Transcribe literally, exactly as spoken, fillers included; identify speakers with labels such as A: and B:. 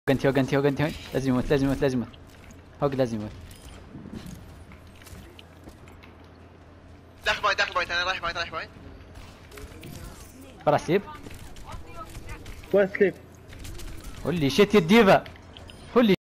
A: انتي هوج انتي هوج انتي هوج لازم يموت لازم يموت لازم يموت هوج لازم يموت.
B: داخل بوينت داخل بوينت انا رايح بوينت رايح بوينت.
A: فرح سيب.
C: وين سليب؟
A: قول لي شيت يا الديفا. قول لي